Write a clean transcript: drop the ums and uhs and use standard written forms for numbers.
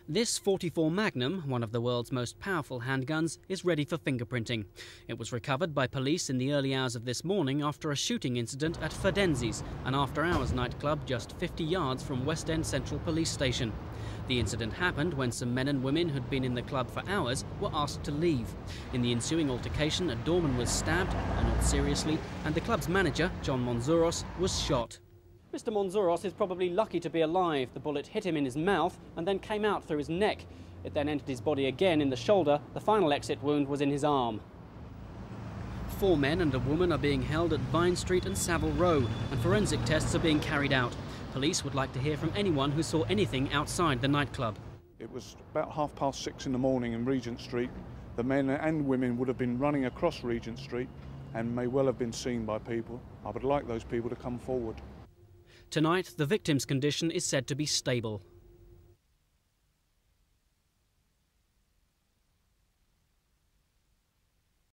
This .44 Magnum, one of the world's most powerful handguns, is ready for fingerprinting. It was recovered by police in the early hours of this morning after a shooting incident at Fidenzi's, an after-hours nightclub just 50 yards from West End Central Police Station. The incident happened when some men and women who'd been in the club for hours were asked to leave. In the ensuing altercation, a doorman was stabbed, not seriously, and the club's manager, John Monzouros, was shot. Mr. Monzouros is probably lucky to be alive. The bullet hit him in his mouth and then came out through his neck. It then entered his body again in the shoulder. The final exit wound was in his arm. 4 men and a woman are being held at Vine Street and Savile Row, and forensic tests are being carried out. Police would like to hear from anyone who saw anything outside the nightclub. It was about 6:30 in the morning in Regent Street. The men and women would have been running across Regent Street and may well have been seen by people. I would like those people to come forward. Tonight, the victim's condition is said to be stable.